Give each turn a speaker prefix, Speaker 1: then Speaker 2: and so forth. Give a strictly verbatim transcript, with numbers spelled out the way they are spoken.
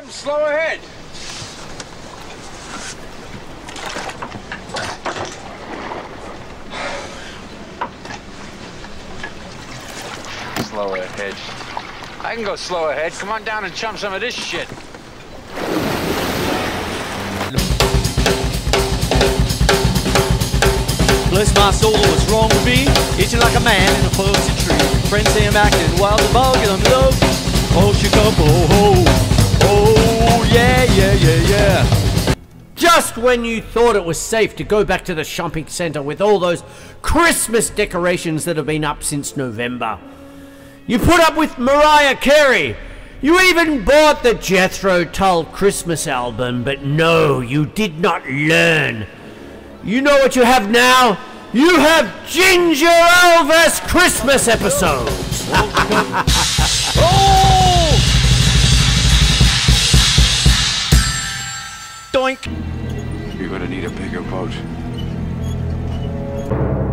Speaker 1: Slow ahead. Slow ahead. I can go slow ahead. Come on down and chump some of this shit.
Speaker 2: Bless my soul, what's wrong with me? Itching like a man in a fuzzy tree. Friends say I'm acting wild and bug and I'm low. Oh, shake up, oh, ho. Oh, yeah, yeah, yeah, yeah.
Speaker 3: Just when you thought it was safe to go back to the shopping centre with all those Christmas decorations that have been up since November. You put up with Mariah Carey. You even bought the Jethro Tull Christmas album, but no, you did not learn. You know what you have now? You have Ginger Elvis Christmas episodes.
Speaker 2: Oh! Doink.
Speaker 1: You're gonna need a bigger boat.